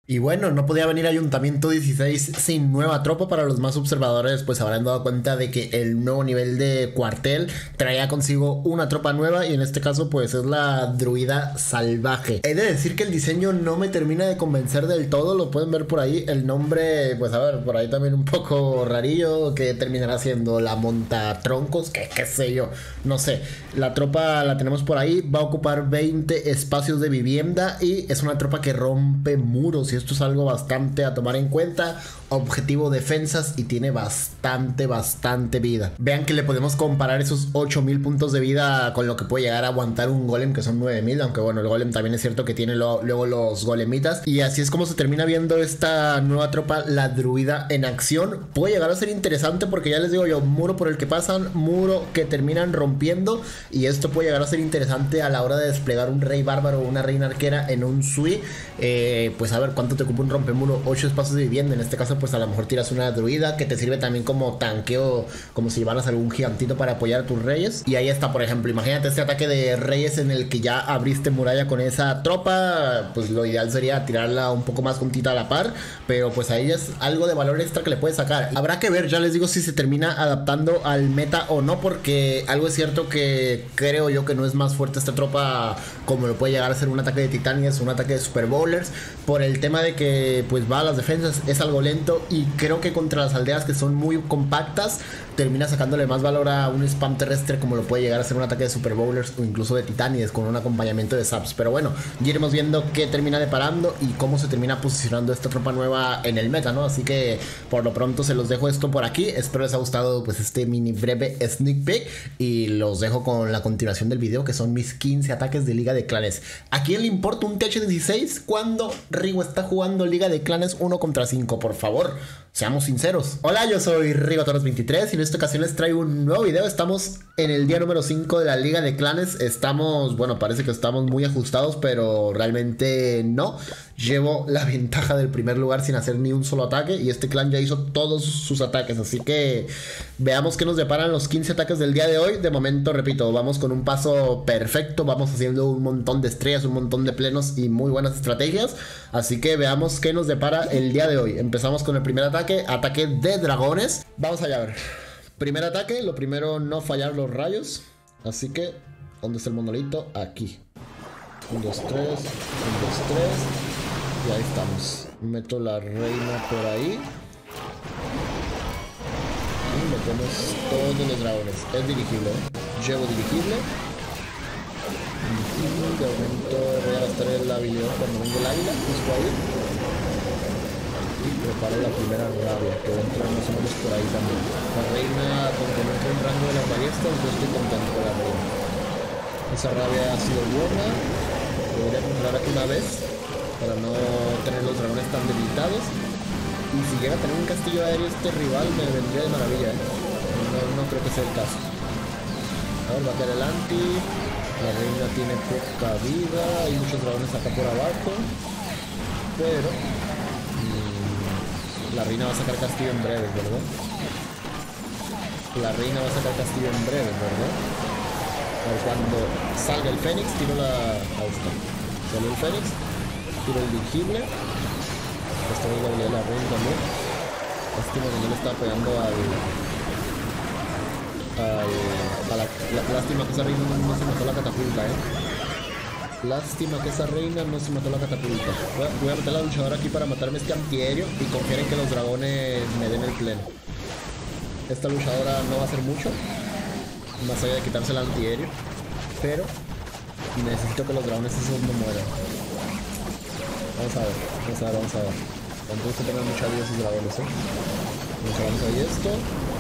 Y bueno, no podía venir Ayuntamiento 16 sin nueva tropa. Para los más observadores pues habrán dado cuenta de que el nuevo nivel de cuartel traía consigo una tropa nueva, y en este caso pues es la druida salvaje. He de decir que el diseño no me termina de convencer del todo, lo pueden ver por ahí. El nombre, pues a ver, por ahí también un poco rarillo, que terminará siendo la montatroncos, que qué sé yo, no sé. La tropa la tenemos por ahí, va a ocupar 20 espacios de vivienda y es una tropa que rompe muros, y esto es algo bastante a tomar en cuenta. Objetivo defensas y tiene bastante vida. Vean que le podemos comparar esos 8000 puntos de vida con lo que puede llegar a aguantar un golem, que son 9000, aunque bueno, el golem también es cierto que tiene luego los golemitas. Y así es como se termina viendo esta nueva tropa, la druida en acción. Puede llegar a ser interesante porque ya les digo yo, muro por el que pasan, muro que terminan rompiendo, y esto puede llegar a ser interesante a la hora de desplegar un rey bárbaro o una reina arquera en un Sui. Pues a ver cuánto te ocupa un rompemuro, 8 espacios de vivienda. En este caso pues a lo mejor tiras una druida que te sirve también como tanqueo, como si llevaras algún gigantito para apoyar a tus reyes. Y ahí está, por ejemplo, imagínate este ataque de reyes en el que ya abriste muralla con esa tropa. Pues lo ideal sería tirarla un poco más juntita a la par, pero pues ahí es algo de valor extra que le puedes sacar. Habrá que ver, ya les digo, si se termina adaptando al meta o no, porque algo es cierto que creo yo que no es más fuerte esta tropa como lo puede llegar a ser un ataque de titanias o un ataque de super bowlers, por el tema de que pues va a las defensas, es algo lento, y creo que contra las aldeas que son muy compactas termina sacándole más valor a un spam terrestre como lo puede llegar a ser un ataque de super bowlers o incluso de titanies con un acompañamiento de saps. Pero bueno, ya iremos viendo qué termina deparando y cómo se termina posicionando esta tropa nueva en el meta, ¿no? Así que por lo pronto se los dejo esto por aquí. Espero les haya gustado pues este mini breve sneak peek, y los dejo con la continuación del video, que son mis 15 ataques de Liga de Clanes. ¿A quién le importa un TH16 cuando Rigo está jugando Liga de Clanes 1 contra 5? Por favor, seamos sinceros. Hola, yo soy RigoTorres23 y en esta ocasión les traigo un nuevo video. Estamos en el día número 5 de la Liga de Clanes. Estamos, bueno, parece que estamos muy ajustados, pero realmente no. Llevo la ventaja del primer lugar sin hacer ni un solo ataque, y este clan ya hizo todos sus ataques. Así que veamos qué nos deparan los 15 ataques del día de hoy. De momento, repito, vamos con un paso perfecto. Vamos haciendo un montón de estrellas, un montón de plenos y muy buenas estrategias. Así que veamos qué nos depara el día de hoy. Empezamos con el primer ataque, ataque de dragones. Vamos allá a ver. Primer ataque, lo primero, no fallar los rayos. Así que, ¿dónde está el monolito? Aquí. 1, 2, 3, 1, 2, 3. Y ahí estamos. Meto la reina por ahí. Y metemos todos los dragones. Es dirigible, ¿eh? Llevo dirigible. Y de momento voy a gastar la habilidad cuando venga el águila, justo ahí. Y preparo la primera rabia, que va a entrar más o menos por ahí también. La reina, con que no entre en rango de las ballestas, yo estoy contento con la reina. Esa rabia ha sido buena. Debería comprar aquí una vez para no tener los dragones tan debilitados. Y si llega a tener un castillo aéreo este rival, me vendría de maravilla, ¿eh? No creo que sea el caso. A ver, va a caer el anti. La reina tiene poca vida. Hay muchos dragones acá por abajo. Pero la reina va a sacar castillo en breve, ¿verdad? La reina va a sacar castillo en breve, ¿verdad? Cuando salga el Fénix, tiro la... Ahí está. Salió el Fénix. Tiro el dirigible. Esta es la habilidad de la reina también. Lástima que no le estaba pegando lástima que esa reina no se mató la catapulta, Lástima que esa reina no se mató la catapulta. Voy a meter la luchadora aquí para matarme este antiaéreo y confiar en que los dragones me den el pleno. Esta luchadora no va a hacer mucho, más allá de quitarse el antiaéreo, pero necesito que los dragones esos no mueran. Vamos a ver. Tampoco se tengan mucha vida esos dragones, Vamos ahí esto.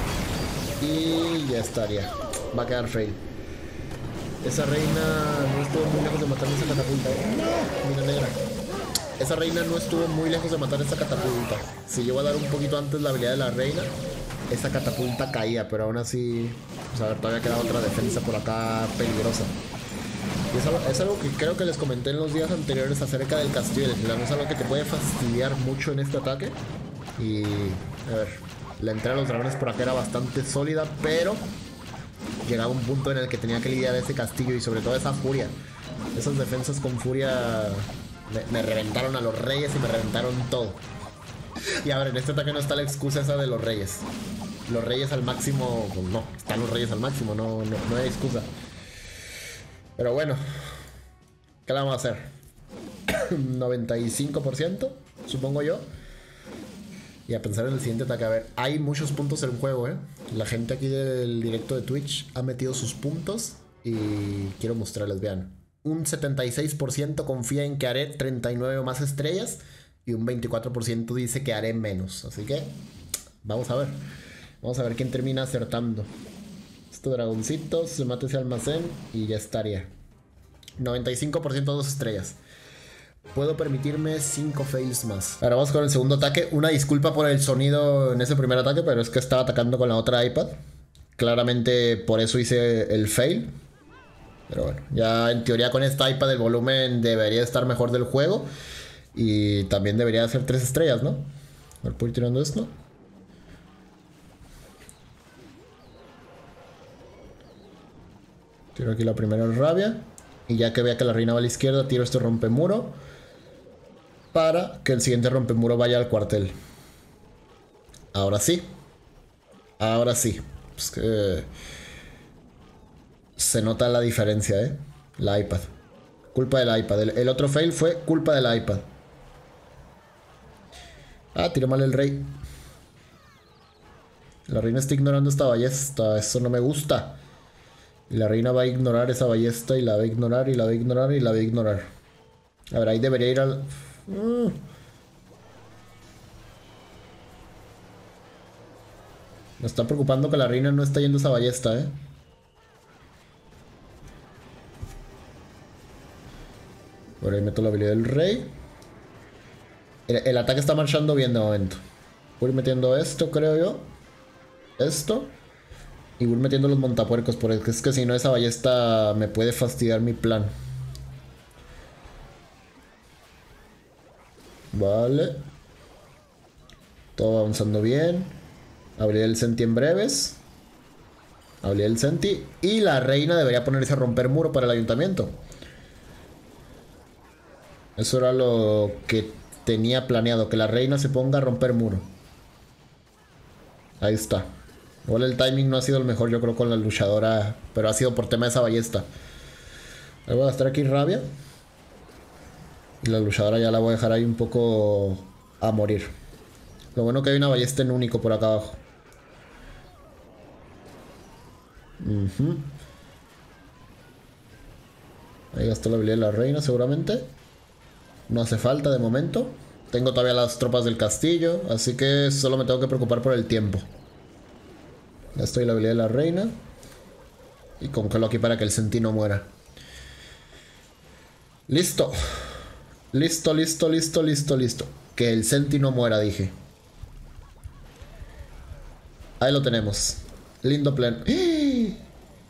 Y ya estaría. Va a quedar fail. Esa reina no estuvo muy lejos de matar esa catapulta. No, mira negra. Esa reina no estuvo muy lejos de matar esa catapulta. Si llegó a dar un poquito antes la habilidad de la reina, esa catapulta caía, pero aún así, pues a ver, todavía queda otra defensa por acá peligrosa. Y es algo que creo que les comenté en los días anteriores acerca del castillo del clan. Es algo que te puede fastidiar mucho en este ataque. Y a ver, la entrada de los dragones por acá era bastante sólida, pero llegaba un punto en el que tenía que lidiar ese castillo y sobre todo esa furia. Esas defensas con furia Me reventaron a los reyes y me reventaron todo. Y a ver, en este ataque no está la excusa esa de los reyes. Los reyes al máximo, pues no, están los reyes al máximo, no hay excusa. Pero bueno, ¿qué le vamos a hacer? 95%, supongo yo. Y a pensar en el siguiente ataque. A ver, hay muchos puntos en juego, La gente aquí del directo de Twitch ha metido sus puntos. Y quiero mostrarles, vean. Un 76% confía en que haré 39 o más estrellas. Y un 24% dice que haré menos. Así que, vamos a ver. Vamos a ver quién termina acertando. Este dragoncito, se mata ese almacén y ya estaría. 95% 2 estrellas. Puedo permitirme 5 fails más. Ahora vamos con el segundo ataque. Una disculpa por el sonido en ese primer ataque, pero es que estaba atacando con la otra iPad. Claramente por eso hice el fail. Pero bueno, ya en teoría con esta iPad el volumen debería estar mejor del juego. Y también debería hacer 3 estrellas, ¿no? A ver, ¿puedo ir tirando esto? Tiro aquí la primera rabia. Y ya que vea que la reina va a la izquierda, tiro este rompemuro. Para que el siguiente rompemuro vaya al cuartel. Ahora sí. Ahora sí. Pues que... se nota la diferencia, La iPad. Culpa del iPad. El otro fail fue culpa del iPad. Ah, tiré mal el rey. La reina está ignorando esta ballesta. Eso no me gusta. Y la reina va a ignorar esa ballesta. Y la va a ignorar, y la va a ignorar, y la va a ignorar. A ver, ahí debería ir al... Me está preocupando que la reina no está yendo a esa ballesta, Por ahí meto la habilidad del rey. El ataque está marchando bien de momento. Voy metiendo esto, creo yo. Esto. Y voy metiendo los montapuercos. Porque es que si no, esa ballesta me puede fastidiar mi plan. Vale. Todo avanzando bien. Habilidad del Senti en breves. Habilidad del Senti. Y la reina debería ponerse a romper muro para el ayuntamiento. Eso era lo que tenía planeado. Que la reina se ponga a romper muro. Ahí está. Igual el timing no ha sido el mejor, yo creo, con la luchadora. Pero ha sido por tema de esa ballesta. Ahí voy a gastar aquí rabia. Y la luchadora ya la voy a dejar ahí un poco a morir. Lo bueno que hay una ballesta en único por acá abajo. Ahí gastó la habilidad de la reina seguramente. No hace falta de momento. Tengo todavía las tropas del castillo. Así que solo me tengo que preocupar por el tiempo. Ya estoy la habilidad de la reina. Y congelo aquí para que el Senti no muera. Listo. Listo, listo, listo, listo, listo. Que el Senti no muera, dije. Ahí lo tenemos. Lindo plan. ¡Ah!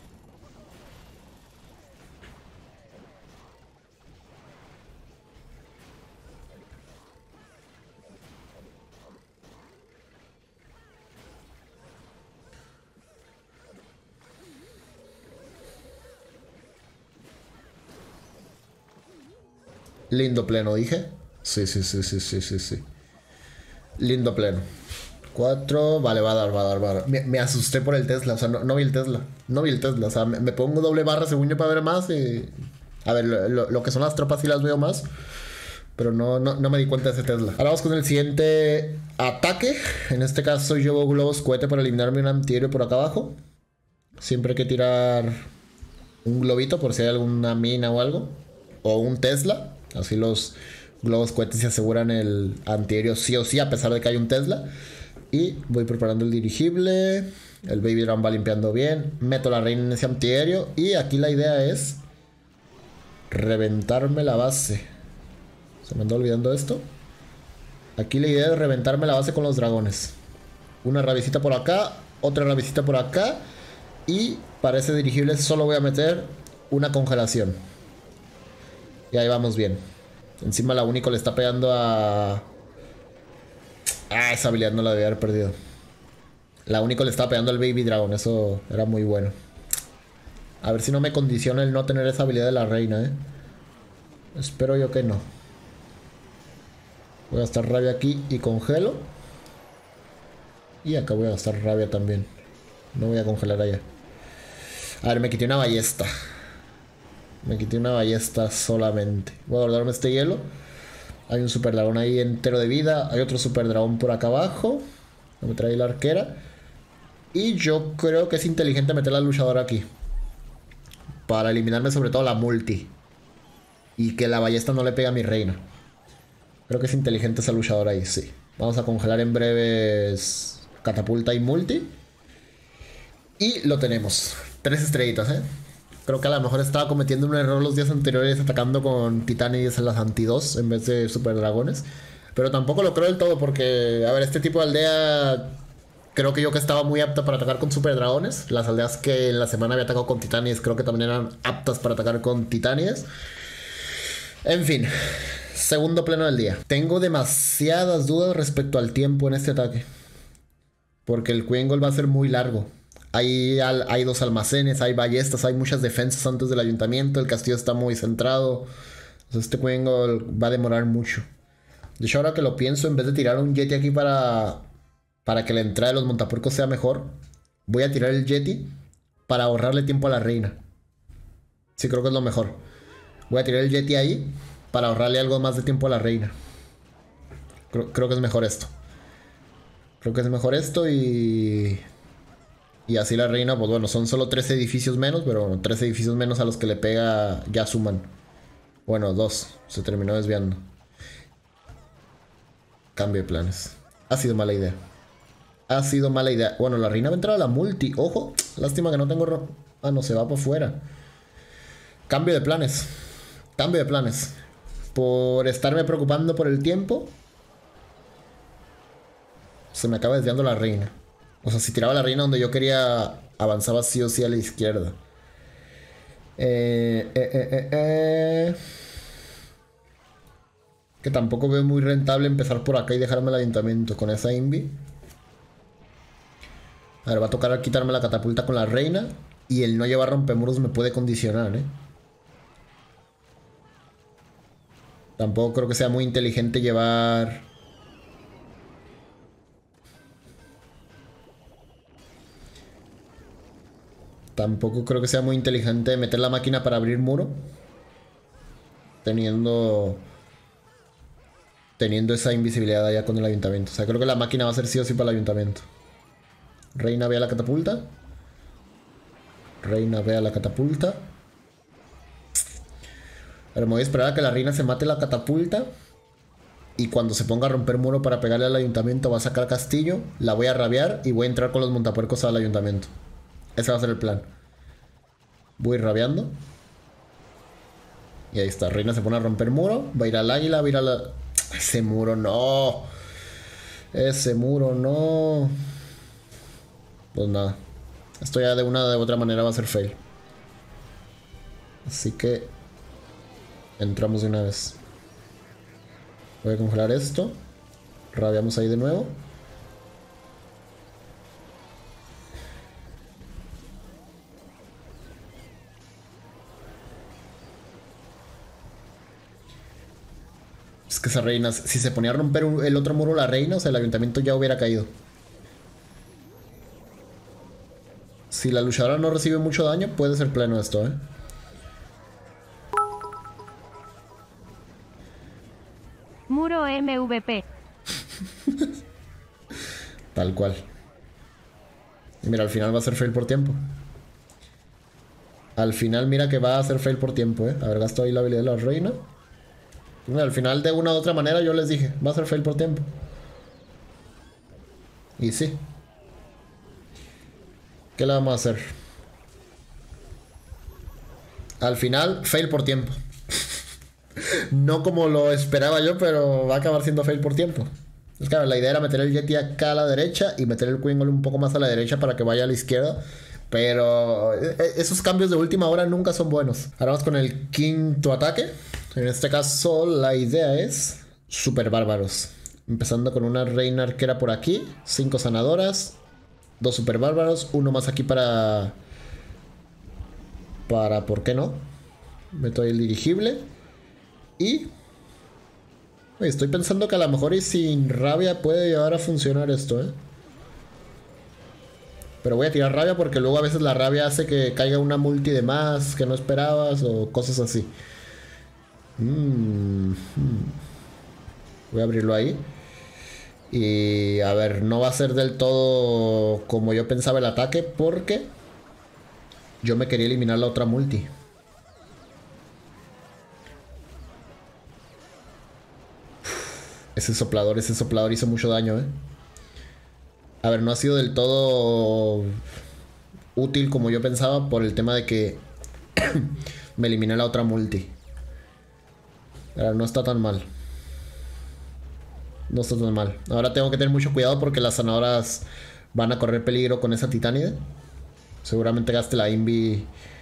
Lindo pleno, dije. Sí, sí, sí, sí, sí, sí, sí. Lindo pleno. 4, vale, va a dar. Me asusté por el Tesla, o sea, no vi el Tesla. No vi el Tesla, o sea, me pongo doble barra según yo para ver más y... A ver, lo que son las tropas sí las veo más. Pero no me di cuenta de ese Tesla. Ahora vamos con el siguiente ataque. En este caso llevo globos cohete para eliminarme un antiaéreo por acá abajo. Siempre hay que tirar un globito por si hay alguna mina o algo. O un Tesla. Así los globos cohetes se aseguran el antiaéreo sí o sí, a pesar de que hay un Tesla. Y voy preparando el dirigible. El Baby Drum va limpiando bien. Meto la reina en ese antiaéreo. Y aquí la idea es reventarme la base. Se me anda olvidando esto. Aquí la idea es reventarme la base con los dragones. Una rabicita por acá. Otra rabicita por acá. Y para ese dirigible solo voy a meter una congelación. Y ahí vamos bien. Encima la único le está pegando a... Ah, esa habilidad no la debía haber perdido. La único le estaba pegando al Baby Dragon. Eso era muy bueno. A ver si no me condiciona el no tener esa habilidad de la reina, Espero yo que no. Voy a gastar rabia aquí y congelo. Y acá voy a gastar rabia también. No voy a congelar allá. A ver, me quité una ballesta. Me quité una ballesta solamente. Voy a guardarme este hielo. Hay un super dragón ahí entero de vida. Hay otro super dragón por acá abajo. Me trae la arquera. Y yo creo que es inteligente meter la luchadora aquí. Para eliminarme sobre todo la multi. Y que la ballesta no le pegue a mi reina. Creo que es inteligente esa luchadora ahí, sí. Vamos a congelar en breves catapulta y multi. Y lo tenemos. 3 estrellitas, Creo que a lo mejor estaba cometiendo un error los días anteriores atacando con titanes en las anti 2 en vez de super dragones. Pero tampoco lo creo del todo porque, a ver, este tipo de aldea creo que yo que estaba muy apta para atacar con super dragones. Las aldeas que en la semana había atacado con titanes creo que también eran aptas para atacar con titanes. En fin, segundo pleno del día. Tengo demasiadas dudas respecto al tiempo en este ataque. Porque el Queen Goal va a ser muy largo. Hay 2 almacenes, hay ballestas, hay muchas defensas antes del ayuntamiento. El castillo está muy centrado. Entonces este Queen Goal va a demorar mucho. De hecho, ahora que lo pienso, en vez de tirar un Yeti aquí para que la entrada de los montapuercos sea mejor, voy a tirar el Yeti para ahorrarle tiempo a la reina. Sí, creo que es lo mejor. Voy a tirar el Yeti ahí para ahorrarle algo más de tiempo a la reina. Creo que es mejor esto. Creo que es mejor esto y así la reina, pues bueno, son solo 3 edificios menos, pero 3 edificios menos a los que le pega ya suman. Bueno, 2. Se terminó desviando. Cambio de planes. Ha sido mala idea. Ha sido mala idea. Bueno, la reina va a entrar a la multi. Ojo, lástima que no tengo... Ah, no, se va para afuera. Cambio de planes. Cambio de planes. Por estarme preocupando por el tiempo, se me acaba desviando la reina. O sea, si tiraba la reina donde yo quería, avanzaba sí o sí a la izquierda. Que tampoco veo muy rentable empezar por acá y dejarme el ayuntamiento con esa invi. A ver, va a tocar quitarme la catapulta con la reina. Y el no llevar rompemuros me puede condicionar, Tampoco creo que sea muy inteligente llevar... Tampoco creo que sea muy inteligente meter la máquina para abrir muro. Teniendo esa invisibilidad allá con el ayuntamiento. O sea, creo que la máquina va a ser sí o sí para el ayuntamiento. Reina ve a la catapulta. Reina ve a la catapulta. Pero me voy a esperar a que la reina se mate la catapulta. Y cuando se ponga a romper muro para pegarle al ayuntamiento, va a sacar castillo. La voy a rabiar y voy a entrar con los montapuercos al ayuntamiento. Ese va a ser el plan. Voy rabiando. Y ahí está, reina se pone a romper muro. Va a ir al águila, va a ir a la... Ese muro no. Ese muro no. Pues nada. Esto ya de una u otra manera va a ser fail. Así que entramos de una vez. Voy a congelar esto. Rabiamos ahí de nuevo. Es que esa reina, si se ponía a romper el otro muro la reina, o sea, el ayuntamiento ya hubiera caído. Si la luchadora no recibe mucho daño, puede ser pleno esto, Muro MVP. Tal cual. Y mira, al final va a ser fail por tiempo. Al final mira que va a ser fail por tiempo, A ver, gasto ahí la habilidad de la reina. Mira, al final de una u otra manera yo les dije, va a ser fail por tiempo. Y sí. ¿Qué le vamos a hacer? Al final, fail por tiempo. No como lo esperaba yo, pero va a acabar siendo fail por tiempo. Es que a ver, la idea era meter el Yeti acá a la derecha y meter el Queen Goal un poco más a la derecha para que vaya a la izquierda. Pero esos cambios de última hora nunca son buenos. Ahora vamos con el quinto ataque. En este caso la idea es super bárbaros. Empezando con una reina arquera por aquí. 5 sanadoras. 2 super bárbaros. Uno más aquí para... ¿Por qué no? Meto ahí el dirigible. Y Oye, estoy pensando que a lo mejor y sin rabia puede llegar a funcionar esto, ¿eh? Pero voy a tirar rabia porque luego a veces la rabia hace que caiga una multi de más que no esperabas o cosas así. Voy a abrirlo ahí. Y a ver, no va a ser del todo como yo pensaba el ataque porque yo me quería eliminar la otra multi. Ese soplador hizo mucho daño, ¿eh? A ver, no ha sido del todo útil como yo pensaba por el tema de que me eliminé la otra multi. Pero no está tan mal. No está tan mal. Ahora tengo que tener mucho cuidado porque las sanadoras van a correr peligro con esa titánide. Seguramente gaste la invi.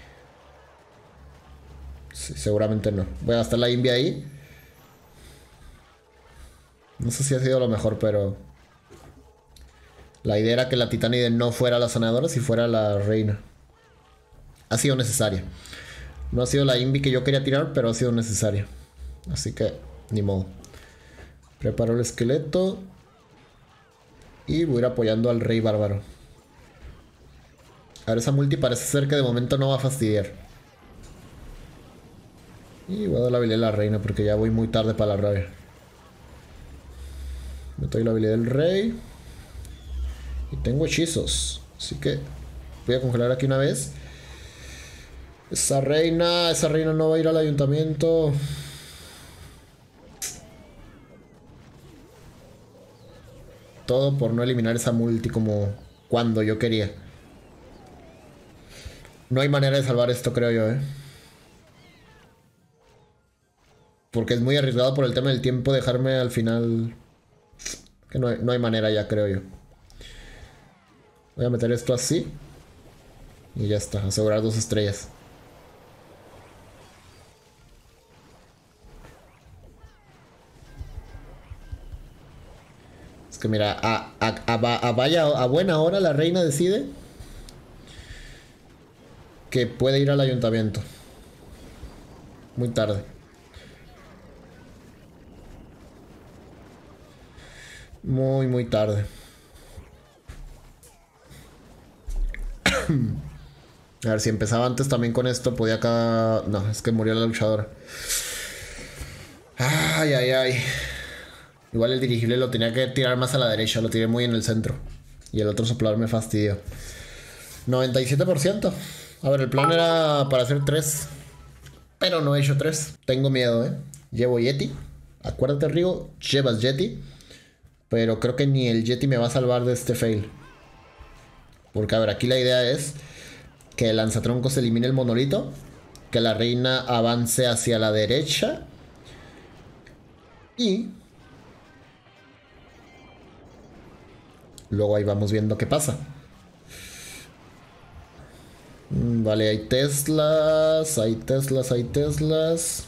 Sí, seguramente no. Voy a gastar la invi ahí. No sé si ha sido lo mejor, pero la idea era que la titánide no fuera la sanadora, si fuera la reina. Ha sido necesaria. No ha sido la invi que yo quería tirar, pero ha sido necesaria. Así que, ni modo. Preparo el esqueleto. Y voy a ir apoyando al rey bárbaro. A ver, esa multi parece ser que de momento no va a fastidiar. Y voy a dar la habilidad de la reina porque ya voy muy tarde para la rabia. Me doy la habilidad del rey. Y tengo hechizos. Así que voy a congelar aquí una vez. Esa reina no va a ir al ayuntamiento. Todo por no eliminar esa multi como cuando yo quería. No hay manera de salvar esto, creo yo, ¿eh? Porque es muy arriesgado por el tema del tiempo dejarme al final. Que no hay manera ya, creo yo. Voy a meter esto así. Y ya está, asegurar 2 estrellas. Es que mira, a buena hora la reina decide que puede ir al ayuntamiento. Muy tarde. Muy tarde. A ver, si empezaba antes también con esto, podía acá. No, es que murió la luchadora. Ay. Igual el dirigible lo tenía que tirar más a la derecha, lo tiré muy en el centro. Y el otro soplador me fastidió. 97%. A ver, el plan era para hacer 3. Pero no he hecho 3. Tengo miedo, ¿eh? Llevo Yeti. Acuérdate, Rigo, llevas Yeti. Pero creo que ni el Yeti me va a salvar de este fail. Porque, a ver, aquí la idea es que el lanzatroncos elimine el monolito. Que la reina avance hacia la derecha. Y luego ahí vamos viendo qué pasa. Vale, hay Teslas. Hay Teslas.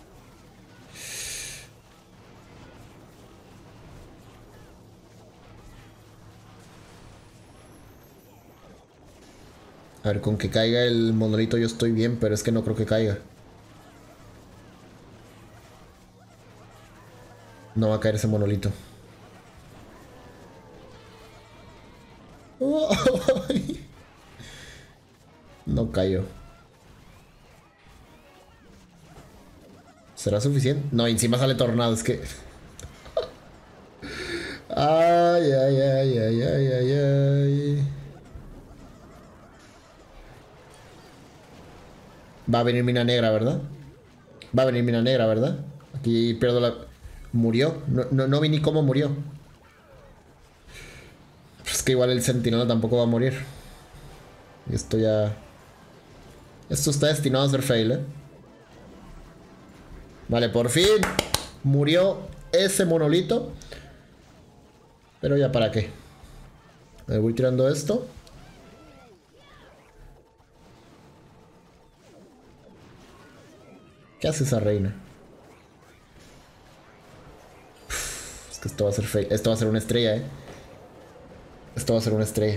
A ver, con que caiga el monolito yo estoy bien, pero es que no creo que caiga. No va a caer ese monolito. No cayó. ¿Será suficiente? No, encima sale tornado, es que... Ay. Va a venir mina negra, ¿verdad? Va a venir mina negra, ¿verdad? Aquí pierdo la... Murió. No vi ni cómo murió. Es que igual el centinela tampoco va a morir. Y esto ya... Esto está destinado a ser fail, ¿eh? Vale, por fin murió ese monolito. Pero ya para qué. Me voy tirando esto. ¿Qué hace esa reina? Es que esto va a ser fail. Esto va a ser una estrella, Esto va a ser una estrella.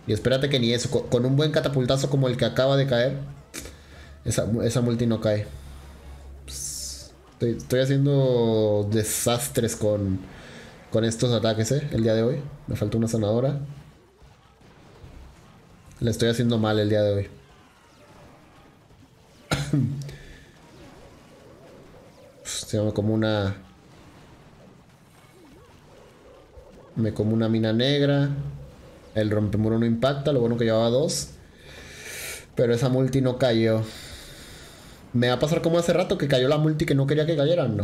Y espérate que ni eso. Con un buen catapultazo como el que acaba de caer, esa multi no cae. Estoy haciendo desastres con estos ataques, el día de hoy. Me falta una sanadora. Le estoy haciendo mal el día de hoy. Se llama como una... Me como una mina negra. El rompemuro no impacta. Lo bueno que llevaba 2. Pero esa multi no cayó. ¿Me va a pasar como hace rato que cayó la multi que no quería que cayera? No.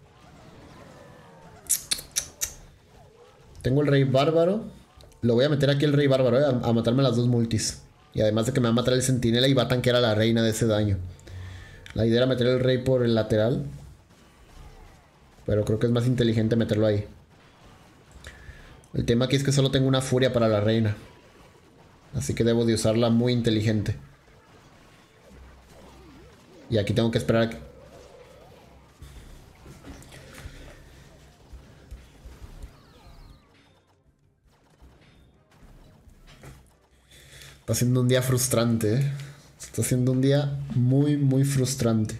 Tengo el rey bárbaro. Lo voy a meter aquí el rey bárbaro, a matarme las 2 multis. Y además de que me va a matar el centinela y va a tanquear a la reina de ese daño. La idea era meter el rey por el lateral. Pero creo que es más inteligente meterlo ahí. El tema aquí es que solo tengo una furia para la reina. Así que debo de usarla muy inteligente. Y aquí tengo que esperar a que... Está siendo un día frustrante, ¿eh? Está siendo un día muy, muy frustrante.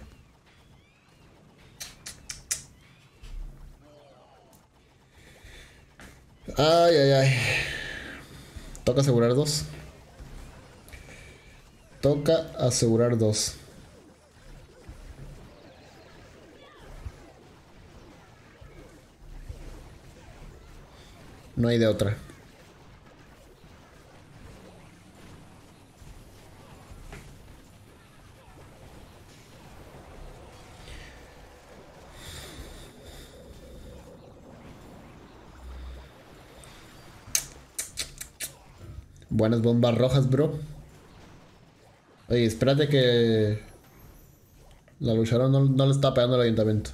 Ay, ay, ay. Toca asegurar 2. Toca asegurar 2. No hay de otra. Buenas bombas rojas, bro. Oye, espérate que... La luchadora no le está pegando al ayuntamiento.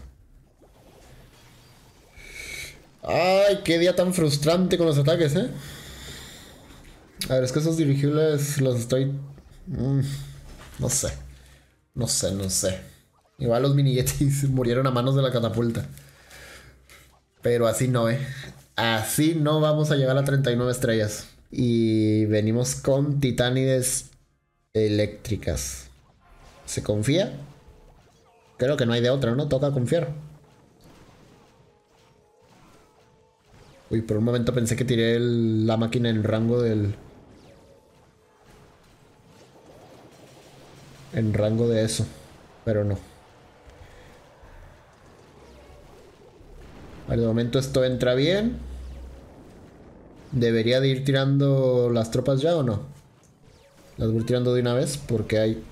Ay, qué día tan frustrante con los ataques, A ver, es que esos dirigibles los estoy... no sé. No sé. Igual los mini yetis murieron a manos de la catapulta. Pero así no, Así no vamos a llegar a 39 estrellas. Y venimos con titánides eléctricas. ¿Se confía? Creo que no hay de otra, ¿no? Toca confiar. Uy, por un momento pensé que tiré la máquina en rango del... En rango de eso. Pero no. Al momento esto entra bien. ¿Debería de ir tirando las tropas ya o no? Las voy tirando de una vez porque hay...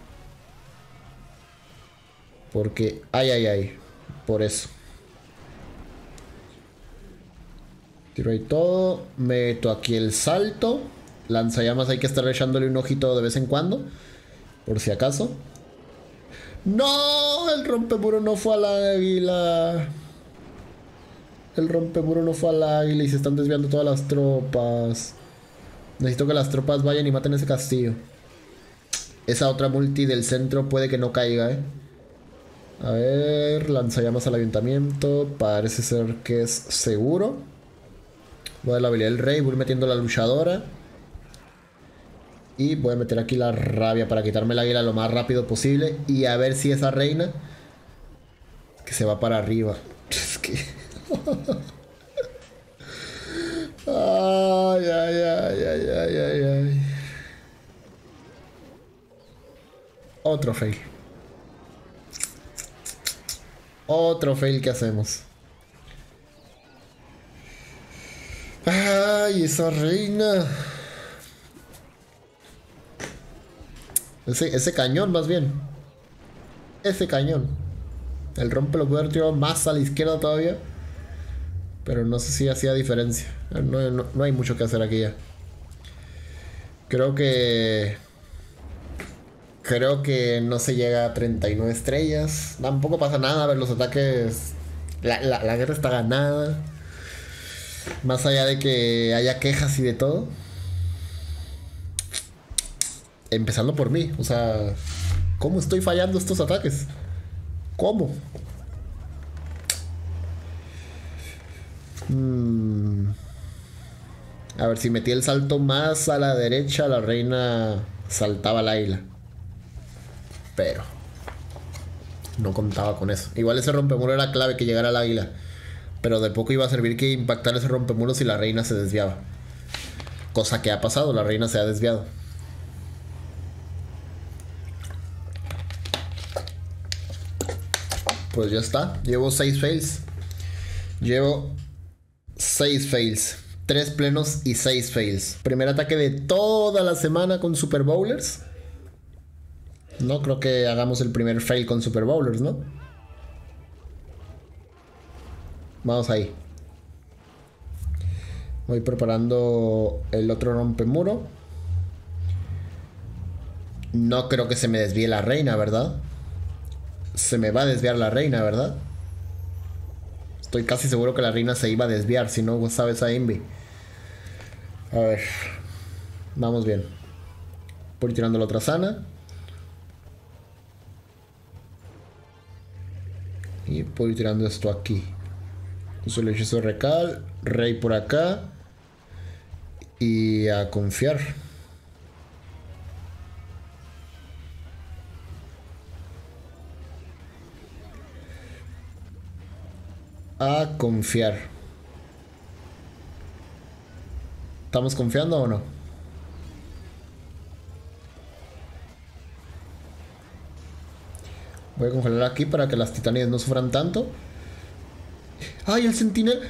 Porque... Ay. Por eso. Tiro ahí todo. Meto aquí el salto. Lanzallamas hay que estar echándole un ojito de vez en cuando. Por si acaso. ¡No! El rompemuro no fue al águila. El rompemuro no fue al águila y se están desviando todas las tropas. Necesito que las tropas vayan y maten ese castillo. Esa otra multi del centro puede que no caiga, A ver, lanzallamas al ayuntamiento. Parece ser que es seguro. Voy a dar la habilidad del rey, voy metiendo la luchadora. Y voy a meter aquí la rabia para quitarme el águila lo más rápido posible. Y a ver si esa reina... Que se va para arriba. Es que... ay. Otro fail. Otro fail que hacemos. Ay, esa reina. Ese cañón más bien. Ese cañón. El rompe lo puede haber tirado más a la izquierda todavía. Pero no sé si hacía diferencia. No hay mucho que hacer aquí ya. Creo que no se llega a 39 estrellas. Tampoco pasa nada. A ver, los ataques... La guerra está ganada. Más allá de que haya quejas y de todo. Empezando por mí. O sea... ¿Cómo estoy fallando estos ataques? ¿Cómo? A ver, si metí el salto más a la derecha, la reina saltaba al águila. Pero no contaba con eso. Igual ese rompemuro era clave que llegara al águila. Pero de poco iba a servir que impactara ese rompemuro si la reina se desviaba. Cosa que ha pasado, la reina se ha desviado. Pues ya está. Llevo 6 fails. Llevo 6 fails. 3 plenos y 6 fails. Primer ataque de toda la semana con Super Bowlers. No creo que hagamos el primer fail con Super Bowlers, ¿no? Vamos ahí. Voy preparando el otro rompemuro. No creo que se me desvíe la reina, ¿verdad? Se me va a desviar la reina, ¿verdad? Estoy casi seguro que la reina se iba a desviar, si no sabes a Invi. A ver. Vamos bien. Voy tirando la otra sana. Y voy tirando esto aquí. Uso el hechizo de recal. Rey por acá. Y a confiar. A confiar. ¿Estamos confiando o no? Voy a congelar aquí para que las titanides no sufran tanto. ¡Ay, el sentinel!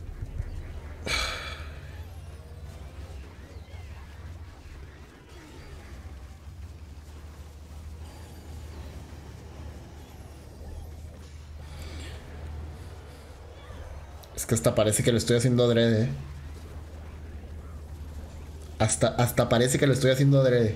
Es que hasta parece que lo estoy haciendo adrede. Hasta parece que lo estoy haciendo adrede.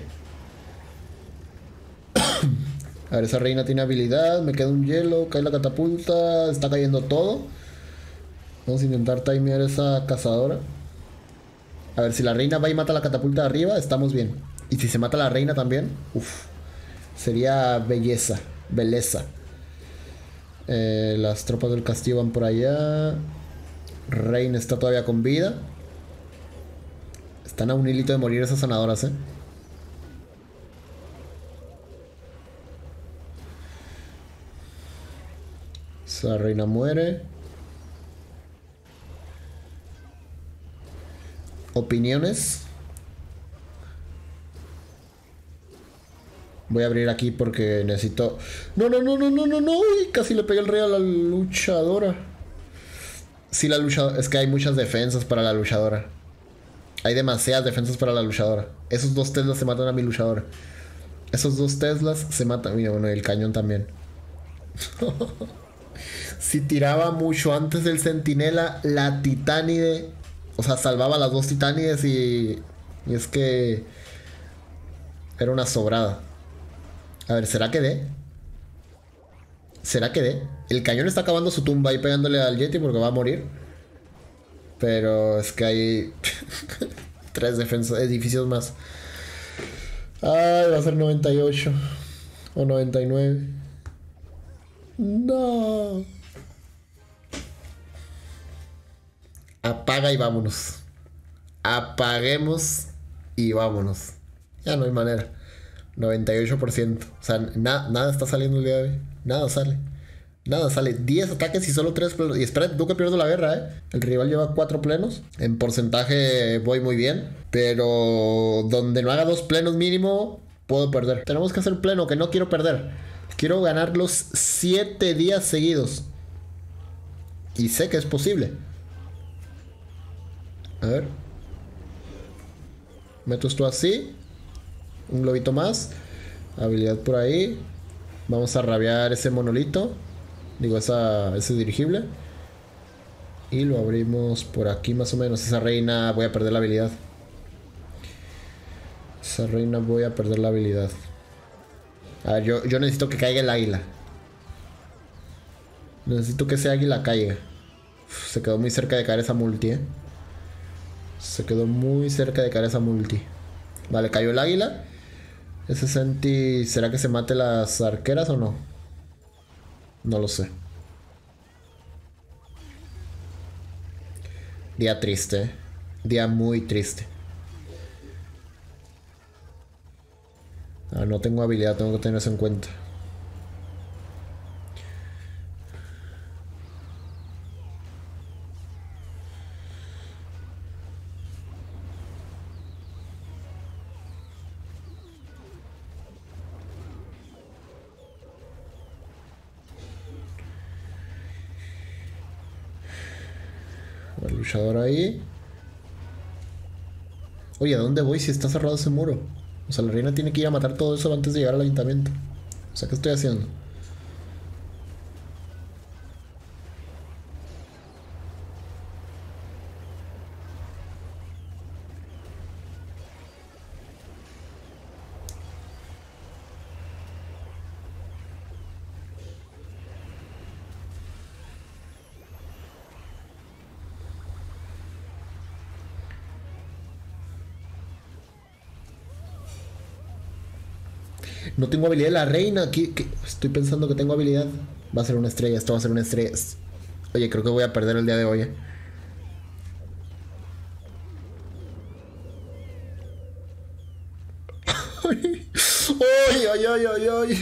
A ver, esa reina tiene habilidad. Me queda un hielo. Cae la catapulta. Está cayendo todo. Vamos a intentar timear esa cazadora. A ver, si la reina va y mata la catapulta de arriba, estamos bien. Y si se mata la reina también, uff. Sería belleza. Belleza. Las tropas del castillo van por allá. Reina está todavía con vida. Están a un hilito de morir esas sanadoras, Esa reina muere. Opiniones. Voy a abrir aquí porque necesito... No, no, no, no, no, no, no. Uy, casi le pegué el rey a la luchadora. Sí, la luchadora... Es que hay muchas defensas para la luchadora. Hay demasiadas defensas para la luchadora. Esos 2 Teslas se matan a mi luchadora. Esos 2 Teslas se matan... Mira, bueno, el cañón también. Si tiraba mucho antes del centinela, la titánide... O sea, salvaba las 2 titánides y es que... Era una sobrada. A ver, ¿será que dé? ¿Será que dé? El cañón está acabando su tumba ahí pegándole al Yeti porque va a morir. Pero es que hay... 3 defensas, edificios más. Ay, va a ser 98. O 99. No. Apaga y vámonos. Apaguemos y vámonos. Ya no hay manera. 98%. O sea, nada está saliendo el día de hoy. Nada sale. Nada sale. 10 ataques y solo 3 plenos. Y espérate, tú que pierdo la guerra, El rival lleva 4 plenos. En porcentaje voy muy bien. Pero donde no haga 2 plenos mínimo, puedo perder. Tenemos que hacer pleno, que no quiero perder. Quiero ganar los 7 días seguidos. Y sé que es posible. A ver. Meto esto así. Un globito más. Habilidad por ahí. Vamos a rabiar ese monolito. Digo, ese dirigible. Y lo abrimos por aquí más o menos. Esa reina voy a perder la habilidad. Esa reina voy a perder la habilidad. A ver, yo necesito que caiga el águila. Necesito que ese águila caiga. Uf, se quedó muy cerca de caer esa multi, Se quedó muy cerca de caer esa multi. Vale, cayó el águila. Ese Senti... ¿Será que se mate las arqueras o no? No lo sé. Día triste. Día muy triste. Ah, no tengo habilidad, tengo que tener eso en cuenta. El luchador ahí. Oye, ¿a dónde voy si está cerrado ese muro? O sea, la reina tiene que ir a matar todo eso antes de llegar al ayuntamiento. O sea, ¿qué estoy haciendo? No tengo habilidad de la reina. Aquí estoy pensando que tengo habilidad. Va a ser una estrella, esto va a ser una estrella. Oye, creo que voy a perder el día de hoy. ¡Ay, ay, ay, ay, ay!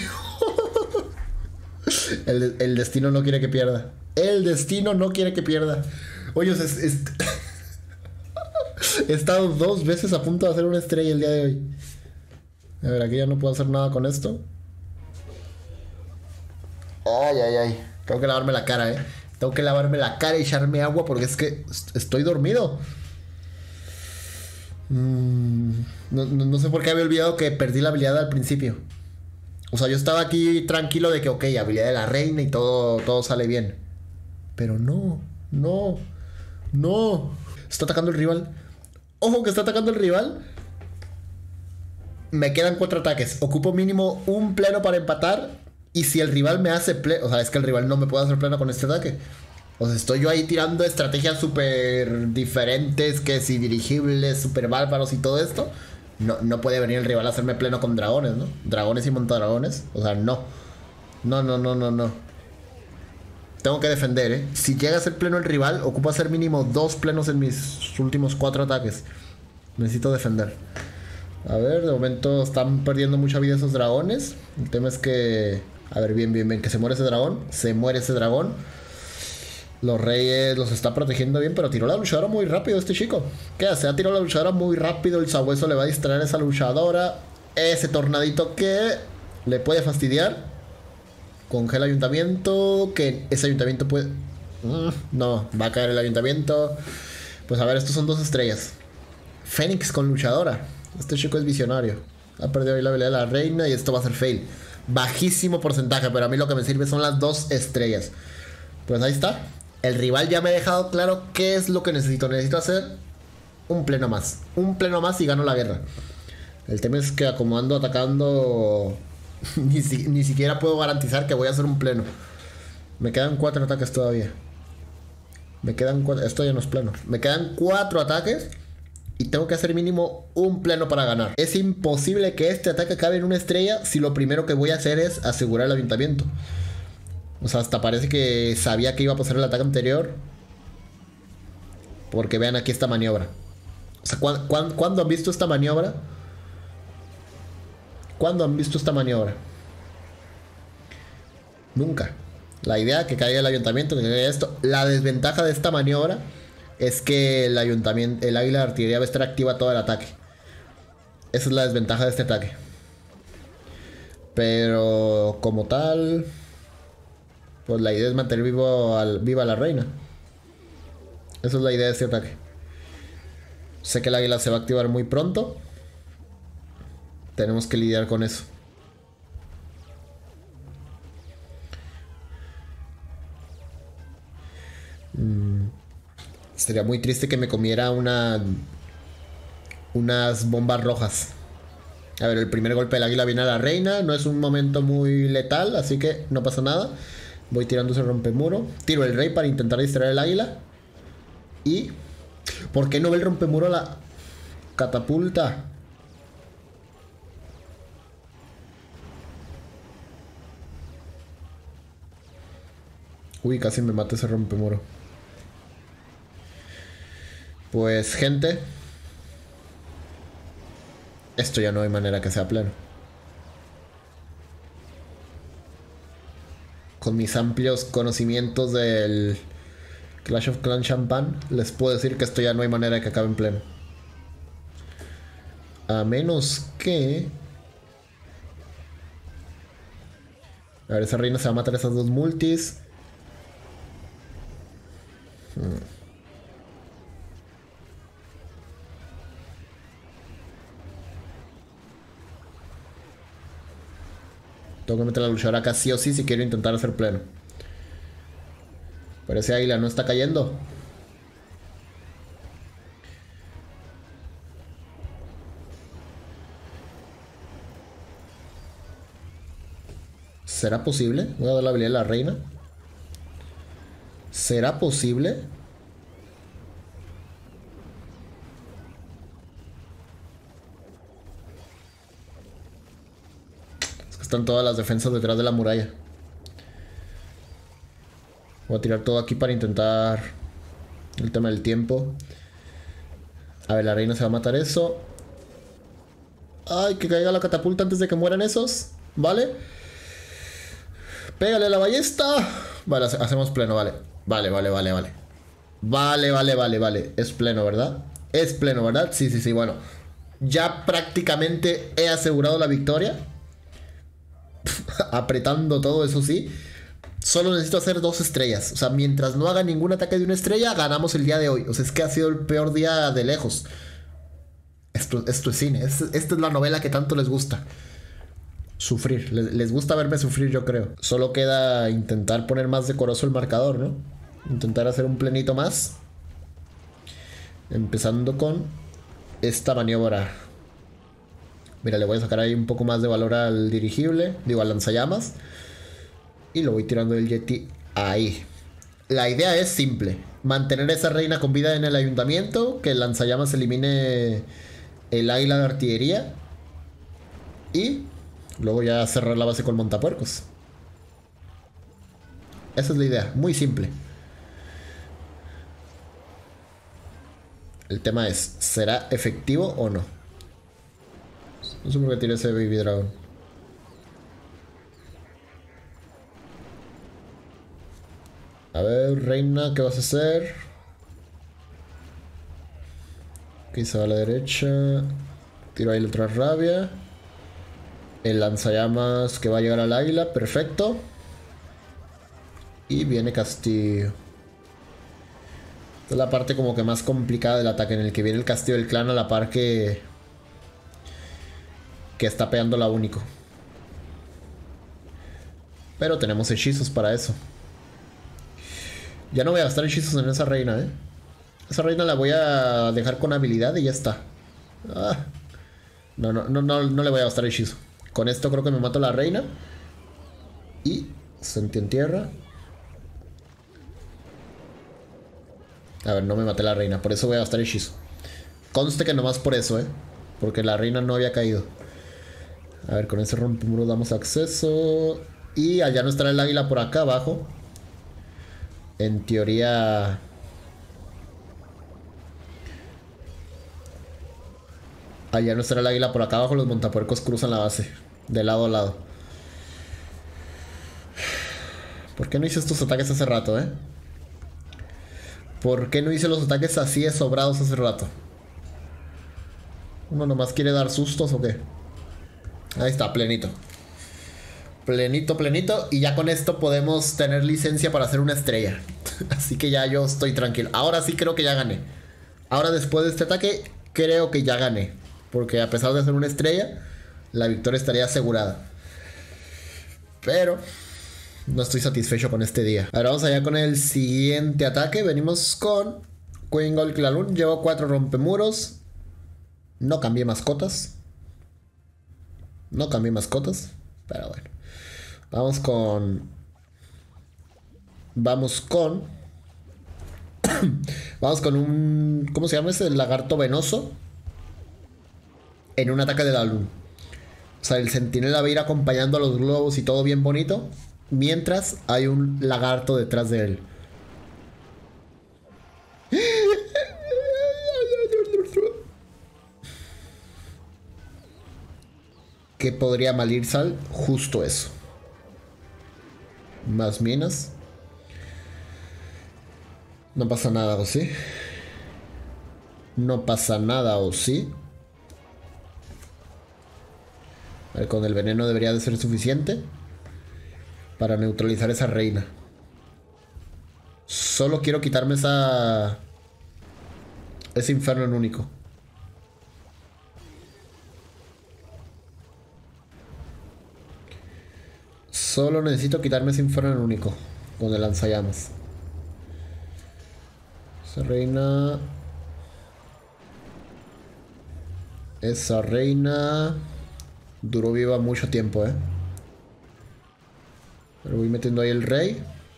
El destino no quiere que pierda. El destino no quiere que pierda. Oye, o sea, he estado 2 veces a punto de hacer una estrella el día de hoy. A ver, aquí ya no puedo hacer nada con esto. Ay, ay, ay. Tengo que lavarme la cara, Tengo que lavarme la cara y echarme agua porque es que estoy dormido. No sé por qué había olvidado que perdí la habilidad al principio. O sea, yo estaba aquí tranquilo de que, ok, habilidad de la reina y todo sale bien. Pero no. Está atacando el rival. Ojo que está atacando el rival. Me quedan 4 ataques. Ocupo mínimo un pleno para empatar. Y si el rival me hace pleno... O sea, es que el rival no me puede hacer pleno con este ataque. O sea, estoy yo ahí tirando estrategias súper diferentes. Que si dirigibles, súper bárbaros y todo esto. No puede venir el rival a hacerme pleno con dragones, ¿no? Dragones y montadragones. O sea, no. No. Tengo que defender, Si llega a ser pleno el rival, ocupo hacer mínimo 2 plenos en mis últimos 4 ataques. Necesito defender. A ver, de momento están perdiendo mucha vida esos dragones. El tema es que... A ver, bien, que se muere ese dragón. Se muere ese dragón. Los reyes los está protegiendo bien, pero tiró la luchadora muy rápido este chico. ¿Qué hace? Ha tirado la luchadora muy rápido. El sabueso le va a distraer a esa luchadora. Ese tornadito que le puede fastidiar. Congela ayuntamiento. Que ese ayuntamiento puede... No, va a caer el ayuntamiento. Pues a ver, estos son 2 estrellas. Fénix con luchadora. Este chico es visionario. Ha perdido ahí la habilidad de la reina y esto va a ser fail. Bajísimo porcentaje, pero a mí lo que me sirve son las 2 estrellas. Pues ahí está. El rival ya me ha dejado claro qué es lo que necesito. Necesito hacer un pleno más. Un pleno más y gano la guerra. El tema es que como ando atacando... ni siquiera puedo garantizar que voy a hacer un pleno. Me quedan 4 ataques todavía. Me quedan 4... Esto ya no es pleno. Me quedan 4 ataques. Y tengo que hacer mínimo un pleno para ganar. Es imposible que este ataque acabe en una estrella si lo primero que voy a hacer es asegurar el ayuntamiento. O sea, hasta parece que sabía que iba a pasar el ataque anterior. Porque vean aquí esta maniobra. O sea, ¿cuándo han visto esta maniobra? ¿Cuándo han visto esta maniobra? Nunca. La idea que caiga el ayuntamiento, que caiga esto. La desventaja de esta maniobra es que el ayuntamiento, el águila de artillería va a estar activa todo el ataque. Esa es la desventaja de este ataque. Pero como tal, pues la idea es mantener viva a la reina. Esa es la idea de este ataque. Sé que el águila se va a activar muy pronto. Tenemos que lidiar con eso. Sería muy triste que me comiera unas bombas rojas. A ver, el primer golpe del águila viene a la reina. No es un momento muy letal, así que no pasa nada. Voy tirando ese rompemuro. Tiro el rey para intentar distraer el águila. Y... ¿por qué no ve el rompemuro a la catapulta? Uy, casi me mata ese rompemuro. Pues gente, esto ya no hay manera que sea pleno. Con mis amplios conocimientos del Clash of Clans Champagne, les puedo decir que esto ya no hay manera de que acabe en pleno. A menos que... A ver, esa reina se va a matar esas dos multis. Tengo que meter a la luchadora acá sí o sí si quiero intentar hacer pleno. Pero ese águila no está cayendo. ¿Será posible? Voy a dar la habilidad a la reina. ¿Será posible? Es que están todas las defensas detrás de la muralla. Voy a tirar todo aquí para intentar el tema del tiempo. A ver, la reina se va a matar eso. Ay, que caiga la catapulta antes de que mueran esos. ¿Vale? Pégale a la ballesta. Vale, hacemos pleno, vale. Vale. Vale. Es pleno, ¿verdad? Es pleno, ¿verdad? Sí, bueno. Ya prácticamente he asegurado la victoria. Apretando todo, eso sí. Solo necesito hacer 2 estrellas. O sea, mientras no haga ningún ataque de una estrella, ganamos el día de hoy. O sea, es que ha sido el peor día de lejos. Esto es cine. Esta es la novela que tanto les gusta. Sufrir. Les gusta verme sufrir, yo creo. Solo queda intentar poner más decoroso el marcador, ¿no? Intentar hacer un plenito más. Empezando con esta maniobra. Mira, le voy a sacar ahí un poco más de valor al dirigible. Digo, al lanzallamas. Y lo voy tirando el Yeti ahí. La idea es simple. Mantener a esa reina con vida en el ayuntamiento. Que el lanzallamas elimine el águila de artillería. Y luego ya cerrar la base con montapuercos. Esa es la idea. Muy simple. El tema es, ¿será efectivo o no? No sé por qué tiré ese Baby Dragon. A ver, reina, ¿qué vas a hacer? Aquí se va a la derecha. Tiro ahí la otra rabia. El lanzallamas que va a llegar al águila, perfecto. Y viene castillo. Esta es la parte como que más complicada del ataque, en el que viene el castillo del clan a la par que está pegando la único. Pero tenemos hechizos para eso. Ya no voy a gastar hechizos en esa reina, ¿eh? Esa reina la voy a dejar con habilidad y ya está. No le voy a gastar hechizo. Con esto creo que me mato a la reina. Y sentí en tierra. A ver, no me maté a la reina. Por eso voy a gastar hechizo. Conste que nomás por eso, porque la reina no había caído. A ver, con ese rompemuros damos acceso. Y allá no estará el águila por acá abajo. En teoría... Allá no estará el águila por acá abajo. Los montapuercos cruzan la base. De lado a lado. ¿Por qué no hice estos ataques hace rato, ¿Por qué no hice los ataques así de sobrados hace rato? ¿Uno nomás quiere dar sustos o qué? Ahí está, plenito. Plenito. Y ya con esto podemos tener licencia para hacer una estrella. Así que ya yo estoy tranquilo. Ahora sí creo que ya gané. Ahora después de este ataque creo que ya gané. Porque a pesar de hacer una estrella, la victoria estaría asegurada. Pero no estoy satisfecho con este día. Ahora vamos allá con el siguiente ataque. Venimos con Queen Gold Clalun. Llevo 4 rompemuros. No cambié mascotas. Pero bueno. Vamos con un... ¿Cómo se llama ese? El lagarto venoso. En un ataque de la luna. O sea, el centinela va a ir acompañando a los globos y todo bien bonito. Mientras hay un lagarto detrás de él. ¿Qué podría mal ir, Sal? Justo eso. Más minas. No pasa nada, ¿o sí? No pasa nada, ¿o sí? A ver, con el veneno debería de ser suficiente para neutralizar esa reina. Solo quiero quitarme ese infierno en único. Solo necesito quitarme ese infierno en único con el lanzallamas. Esa reina... Esa reina... Duró viva mucho tiempo, Pero voy metiendo ahí el rey.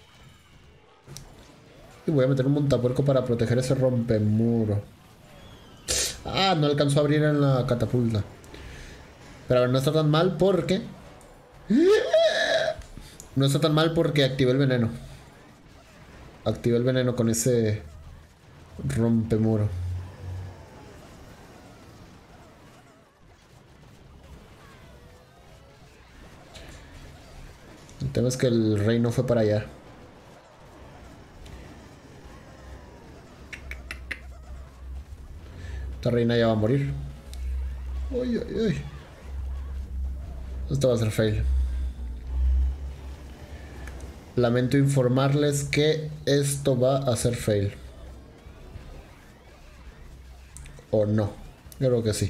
Y voy a meter un montapuerco para proteger ese rompemuro. Ah, no alcanzó a abrir en la catapulta. Pero a ver, no está tan mal porque... No está tan mal porque activé el veneno. Activé el veneno con ese rompemuro. El tema es que el rey no fue para allá. Esta reina ya va a morir. Uy, uy, uy. Esto va a ser fail. Lamento informarles que esto va a ser fail. ¿O no? Yo creo que sí.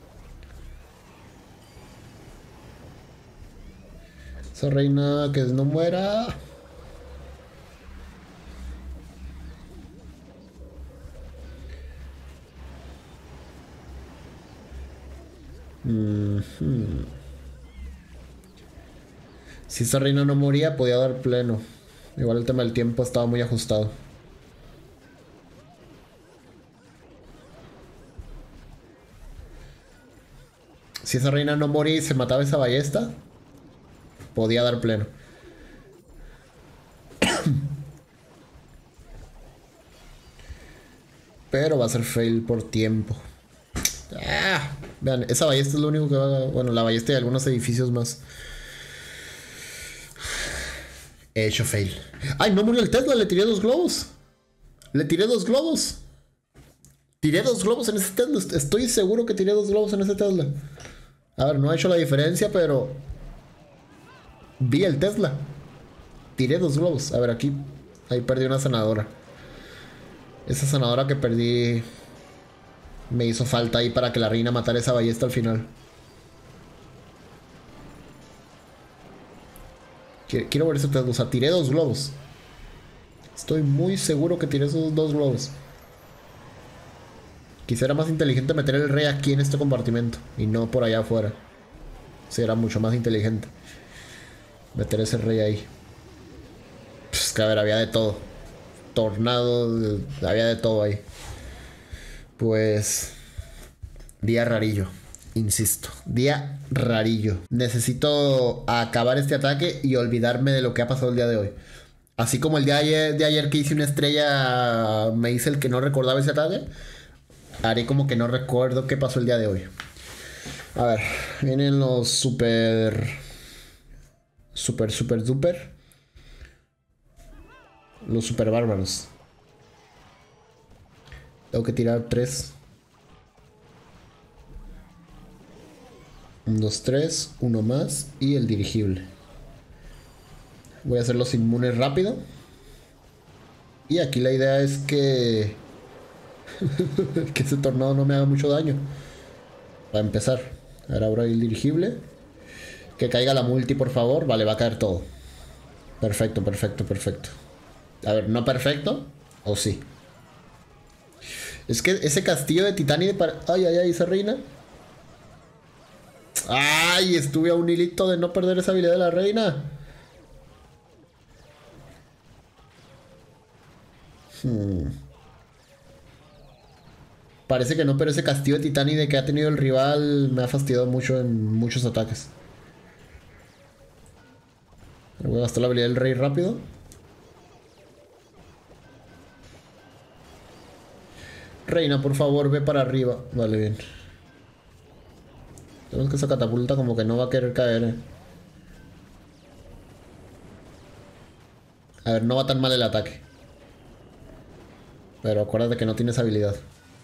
Esa reina que no muera. Si esa reina no moría, podía dar pleno. Igual el tema del tiempo estaba muy ajustado. Si esa reina no moría y se mataba esa ballesta, podía dar pleno. Pero va a ser fail por tiempo. Vean, esa ballesta es lo único que va a... Bueno, la ballesta y algunos edificios más. He hecho fail. ¡Ay, no murió el Tesla! Le tiré 2 globos. Le tiré 2 globos. Tiré 2 globos en ese Tesla. Estoy seguro que tiré 2 globos en ese Tesla. A ver, no ha hecho la diferencia, pero... Vi el Tesla. Tiré 2 globos. A ver, aquí... Ahí perdí una sanadora. Esa sanadora que perdí... Me hizo falta ahí para que la reina matara esa ballesta al final. Quiero ver ese Tesla. O sea, tiré 2 globos. Estoy muy seguro que tiré esos 2 globos. Quizá era más inteligente meter el rey aquí en este compartimento y no por allá afuera. Sí, era mucho más inteligente meter ese rey ahí. Pues que a ver, había de todo. Tornado, había de todo ahí. Pues... Día rarillo. Insisto, día rarillo. Necesito acabar este ataque y olvidarme de lo que ha pasado el día de hoy. Así como el día de ayer que hice una estrella, me hice el que no recordaba ese ataque. Haré como que no recuerdo qué pasó el día de hoy. A ver, vienen los super duper. Los super bárbaros. Tengo que tirar 3. 1, 2, 3. Uno más. Y el dirigible. Voy a hacer los inmunes rápido. Y aquí la idea es que... que ese tornado no me haga mucho daño. Para empezar. A ver, ahora el dirigible. Que caiga la multi, por favor. Vale, va a caer todo. Perfecto, perfecto, perfecto. A ver, ¿no perfecto? ¿O sí? Es que ese castillo de titanio para... Ay, ay, ay, esa reina. Ay, estuve a un hilito de no perder esa habilidad de la reina. Parece que no, pero ese castillo de titanio de que ha tenido el rival me ha fastidiado mucho en muchos ataques. Voy a gastar la habilidad del rey rápido. Reina, por favor, ve para arriba. Vale, bien. Vemos que esa catapulta como que no va a querer caer. A ver, no va tan mal el ataque. Pero acuérdate que no tienes habilidad.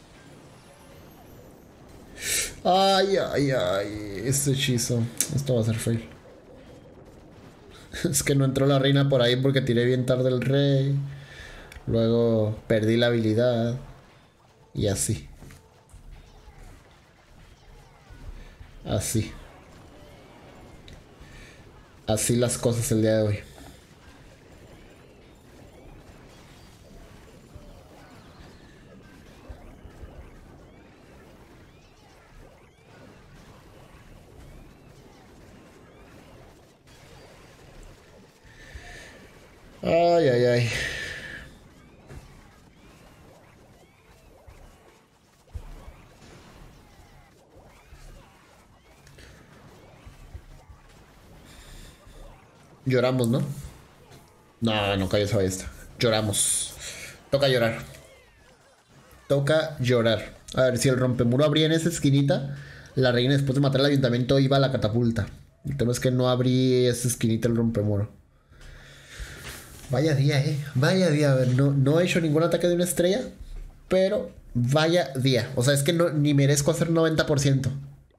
Ay, ay, ay. Este hechizo. Esto va a ser fail. Es que no entró la reina por ahí porque tiré bien tarde el rey. Luego perdí la habilidad. Y así. Así. Así las cosas el día de hoy. Ay, ay, ay. Lloramos, ¿no? No, no cayó esa ballesta. Lloramos. Toca llorar. Toca llorar. A ver, si el rompemuro abría en esa esquinita, la reina después de matar al ayuntamiento iba a la catapulta. El tema es que no abrí esa esquinita el rompemuro. Vaya día, vaya día. A ver, no he hecho ningún ataque de una estrella, pero vaya día. O sea, es que no, ni merezco hacer 90%.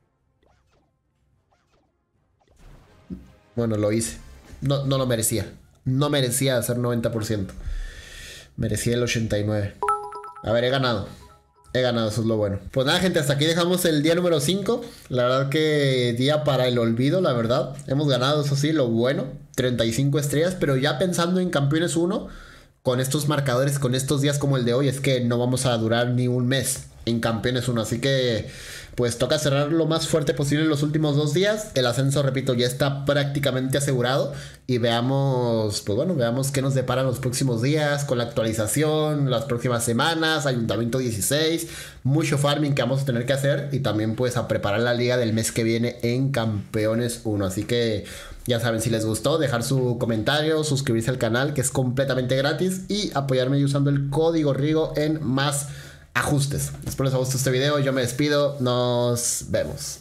Bueno, lo hice. No, no lo merecía. No merecía hacer 90%. Merecía el 89%. A ver, he ganado. He ganado, eso es lo bueno. Pues nada, gente, hasta aquí dejamos el día número 5. La verdad que día para el olvido, la verdad. Hemos ganado, eso sí, lo bueno. 35 estrellas, pero ya pensando en Campeones 1, con estos marcadores, con estos días como el de hoy, es que no vamos a durar ni un mes en Campeones 1. Así que pues toca cerrar lo más fuerte posible en los últimos 2 días. El ascenso, repito, ya está prácticamente asegurado. Y veamos, pues bueno, veamos qué nos deparan los próximos días con la actualización, las próximas semanas, Ayuntamiento 16, mucho farming que vamos a tener que hacer. Y también pues a preparar la liga del mes que viene en Campeones 1. Así que ya saben, si les gustó, dejar su comentario, suscribirse al canal, que es completamente gratis, y apoyarme usando el código Rigo en más ajustes. Espero les haya gustado este video. Yo me despido. Nos vemos.